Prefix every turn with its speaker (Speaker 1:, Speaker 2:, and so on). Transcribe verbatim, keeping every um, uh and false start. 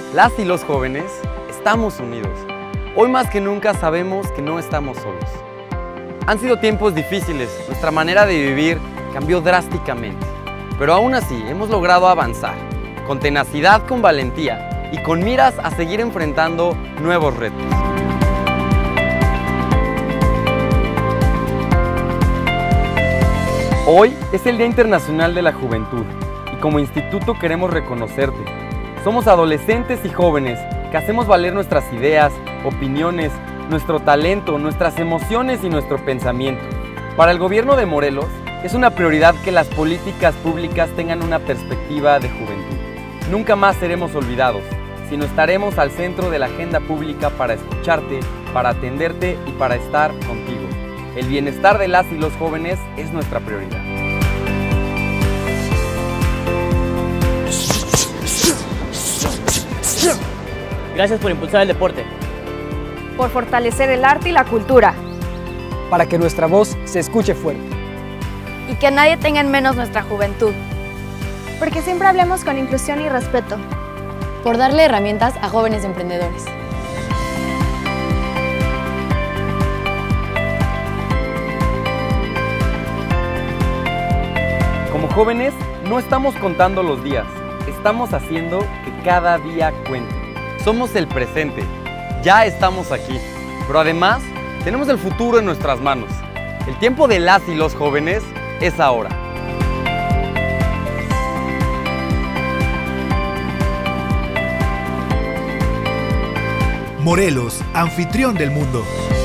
Speaker 1: Las y los jóvenes estamos unidos. Hoy más que nunca sabemos que no estamos solos. Han sido tiempos difíciles, nuestra manera de vivir cambió drásticamente. Pero aún así hemos logrado avanzar, con tenacidad, con valentía y con miras a seguir enfrentando nuevos retos. Hoy es el Día Internacional de la Juventud y como instituto queremos reconocerte. Somos adolescentes y jóvenes que hacemos valer nuestras ideas, opiniones, nuestro talento, nuestras emociones y nuestro pensamiento. Para el gobierno de Morelos es una prioridad que las políticas públicas tengan una perspectiva de juventud. Nunca más seremos olvidados, sino estaremos al centro de la agenda pública para escucharte, para atenderte y para estar contigo. El bienestar de las y los jóvenes es nuestra prioridad.
Speaker 2: Gracias por impulsar el deporte.
Speaker 3: Por fortalecer el arte y la cultura.
Speaker 4: Para que nuestra voz se escuche fuerte.
Speaker 3: Y que nadie tenga en menos nuestra juventud.
Speaker 5: Porque siempre hablemos con inclusión y respeto.
Speaker 6: Por darle herramientas a jóvenes emprendedores.
Speaker 1: Como jóvenes, no estamos contando los días, estamos haciendo que cada día cuente. Somos el presente, ya estamos aquí, pero además tenemos el futuro en nuestras manos. El tiempo de las y los jóvenes es ahora.
Speaker 7: Morelos, anfitrión del mundo.